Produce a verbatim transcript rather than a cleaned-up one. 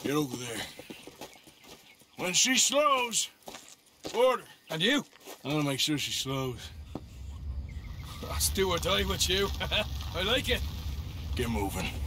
Get over there. When she slows, order. And you? I'm gonna make sure she slows. I'll do or die with you. I like it. Get moving.